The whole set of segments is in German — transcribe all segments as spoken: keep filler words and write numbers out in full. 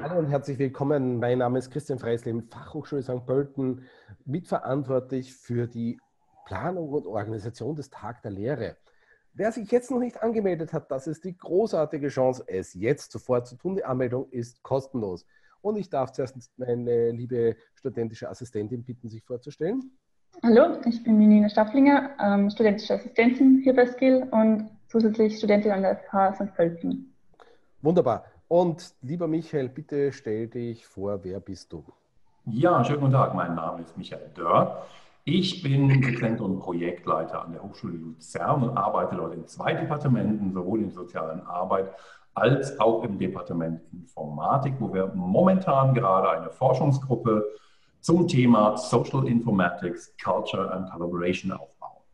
Hallo und herzlich willkommen. Mein Name ist Christian Freisleben, Fachhochschule Sankt Pölten, mitverantwortlich für die Planung und Organisation des Tag der Lehre. Wer sich jetzt noch nicht angemeldet hat, das ist die großartige Chance, es jetzt sofort zu tun. Die Anmeldung ist kostenlos. Und ich darf zuerst meine liebe studentische Assistentin bitten, sich vorzustellen. Hallo, ich bin Nina Stafflinger, ähm, studentische Assistentin hier bei Skill und zusätzlich Studentin an der F H Sankt Pölten. Wunderbar. Und lieber Michael, bitte stell dich vor, wer bist du? Ja, schönen guten Tag, mein Name ist Michael Dörr. Ich bin Dozent und Projektleiter an der Hochschule Luzern und arbeite dort in zwei Departementen, sowohl in sozialen Arbeit als auch im Departement Informatik, wo wir momentan gerade eine Forschungsgruppe zum Thema Social Informatics, Culture and Collaboration aufbauen.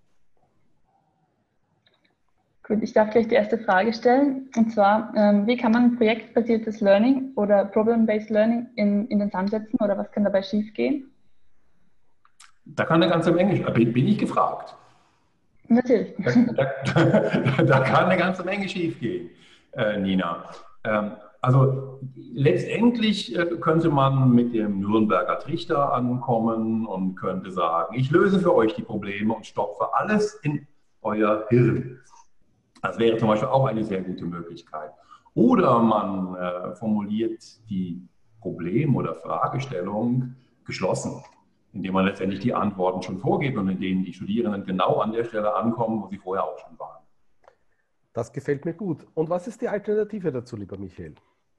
Gut, ich darf gleich die erste Frage stellen. Und zwar, ähm, wie kann man projektbasiertes Learning oder Problem-Based Learning in, in den Sand setzen oder was kann dabei schiefgehen? Da kann eine ganze Menge, bin, bin ich gefragt. Natürlich. Da, da, da kann eine ganze Menge schiefgehen, äh, Nina. Ähm, also letztendlich äh, könnte man mit dem Nürnberger Trichter ankommen und könnte sagen, ich löse für euch die Probleme und stopfe alles in euer Hirn. Das wäre zum Beispiel auch eine sehr gute Möglichkeit. Oder man äh, formuliert die Problem- oder Fragestellung geschlossen, indem man letztendlich die Antworten schon vorgibt und in denen die Studierenden genau an der Stelle ankommen, wo sie vorher auch schon waren. Das gefällt mir gut. Und was ist die Alternative dazu, lieber Michael?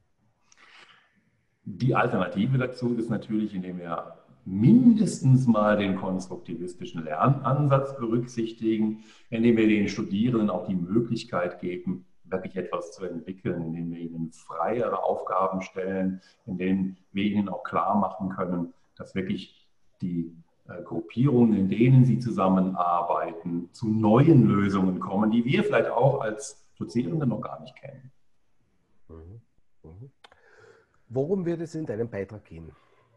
Die Alternative dazu ist natürlich, indem wir mindestens mal den konstruktivistischen Lernansatz berücksichtigen, indem wir den Studierenden auch die Möglichkeit geben, wirklich etwas zu entwickeln, indem wir ihnen freiere Aufgaben stellen, indem wir ihnen auch klar machen können, dass wirklich die äh, Gruppierungen, in denen sie zusammenarbeiten, zu neuen Lösungen kommen, die wir vielleicht auch als Dozierende noch gar nicht kennen. Mhm. Mhm. Worum wird es in deinem Beitrag gehen?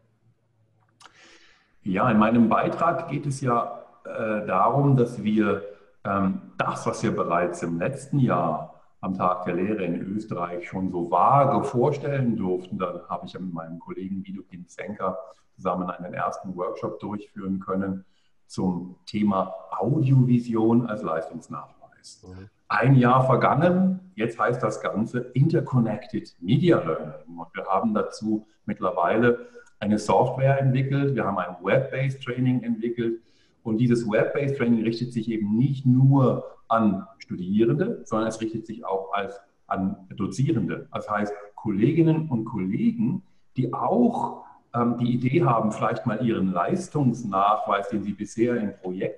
Ja, in meinem Beitrag geht es ja äh, darum, dass wir ähm, das, was wir bereits im letzten Jahr am Tag der Lehre in Österreich schon so vage vorstellen durften. Da habe ich ja mit meinem Kollegen Widukin Zenker zusammen einen ersten Workshop durchführen können zum Thema Audiovision als Leistungsnachweis. Mhm. Ein Jahr vergangen, jetzt heißt das Ganze Interconnected Media Learning. Und wir haben dazu mittlerweile eine Software entwickelt, wir haben ein Web-Based Training entwickelt und dieses Web-Based Training richtet sich eben nicht nur an Studierende, sondern es richtet sich auch als, an Dozierende. Das heißt, Kolleginnen und Kollegen, die auch ähm, die Idee haben, vielleicht mal ihren Leistungsnachweis, den sie bisher in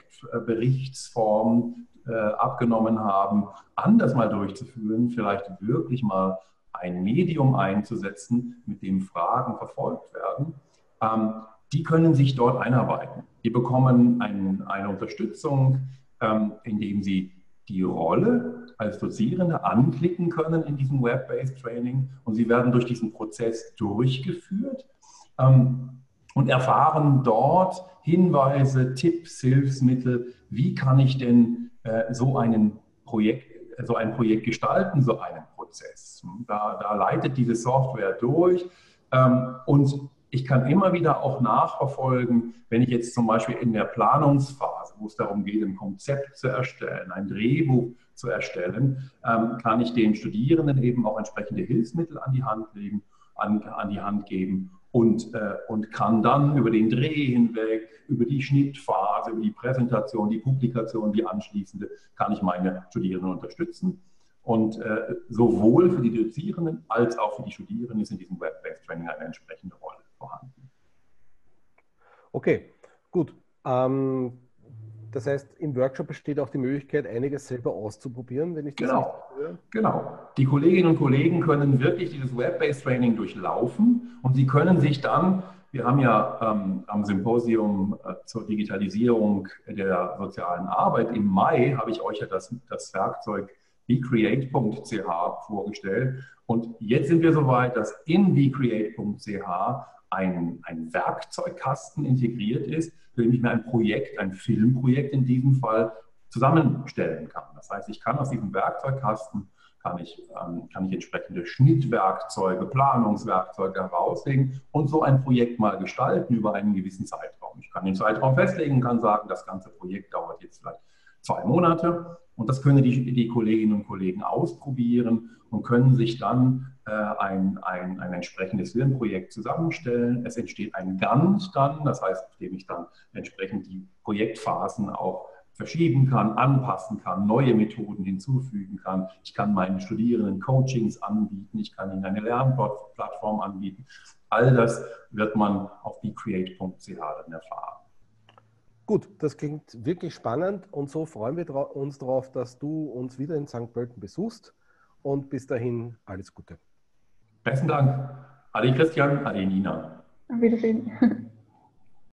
Projektberichtsform äh, abgenommen haben, anders mal durchzuführen, vielleicht wirklich mal ein Medium einzusetzen, mit dem Fragen verfolgt werden, ähm, die können sich dort einarbeiten. Die bekommen ein, eine Unterstützung, ähm, indem sie die Rolle als Dozierende anklicken können in diesem Web-Based Training und sie werden durch diesen Prozess durchgeführt ähm, und erfahren dort Hinweise, Tipps, Hilfsmittel, wie kann ich denn äh, so, einen Projekt, so ein Projekt gestalten, so einen Prozess. Da, da leitet diese Software durch ähm, und ich kann immer wieder auch nachverfolgen, wenn ich jetzt zum Beispiel in der Planungsphase, wo es darum geht, ein Konzept zu erstellen, ein Drehbuch zu erstellen, ähm, kann ich den Studierenden eben auch entsprechende Hilfsmittel an die Hand legen, an, an die Hand geben und, äh, und kann dann über den Dreh hinweg, über die Schnittphase, über die Präsentation, die Publikation, die anschließende, kann ich meine Studierenden unterstützen. Und äh, sowohl für die Dozierenden als auch für die Studierenden ist in diesem Web-Based Training eine entsprechende Rolle vorhanden. Okay, gut. Ähm, das heißt, im Workshop besteht auch die Möglichkeit, einiges selber auszuprobieren, wenn ich das genau, richtig höre. Genau. Die Kolleginnen und Kollegen können wirklich dieses Web-Based Training durchlaufen und sie können sich dann, wir haben ja ähm, am Symposium äh, zur Digitalisierung der sozialen Arbeit im Mai, habe ich euch ja das, das Werkzeug becreate punkt c h vorgestellt. Und jetzt sind wir soweit, dass in becreate punkt c h ein, ein Werkzeugkasten integriert ist, für den ich mir ein Projekt, ein Filmprojekt in diesem Fall, zusammenstellen kann. Das heißt, ich kann aus diesem Werkzeugkasten kann ich, ähm, kann ich entsprechende Schnittwerkzeuge, Planungswerkzeuge herauslegen und so ein Projekt mal gestalten über einen gewissen Zeitraum. Ich kann den Zeitraum festlegen, kann sagen, das ganze Projekt dauert jetzt vielleicht zwei Monate und das können die, die Kolleginnen und Kollegen ausprobieren und können sich dann äh, ein, ein, ein entsprechendes Filmprojekt zusammenstellen. Es entsteht ein Gantt dann, das heißt, indem ich dann entsprechend die Projektphasen auch verschieben kann, anpassen kann, neue Methoden hinzufügen kann. Ich kann meinen Studierenden Coachings anbieten, ich kann ihnen eine Lernplattform anbieten. All das wird man auf be create punkt c h dann erfahren. Gut, das klingt wirklich spannend und so freuen wir uns darauf, dass du uns wieder in Sankt Pölten besuchst und bis dahin alles Gute. Besten Dank. Ade Christian, ade Nina. Auf Wiedersehen.